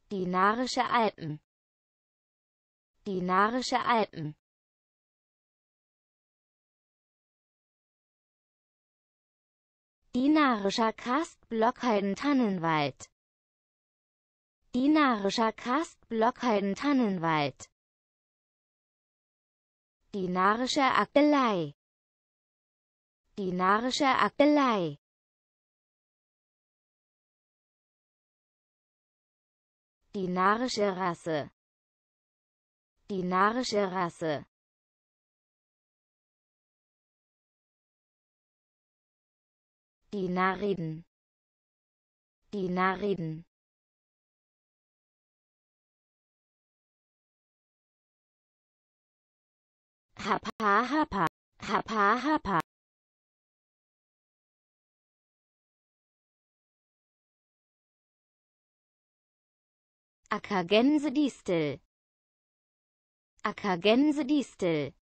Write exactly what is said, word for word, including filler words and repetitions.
Dinarische Alpen. Dinarische Alpen. Dinarischer Karst-Blockheiden-Tannenwald. Dinarischer Karst-Blockheiden-Tannenwald. Dinarische Akelei. Dinarische Akelei. Dinarische Rasse. Dinarische Rasse. Dinariden. Dinariden. Hapa Hapa. Hapa Hapa. Ackergänsedistel. Ackergänsedistel.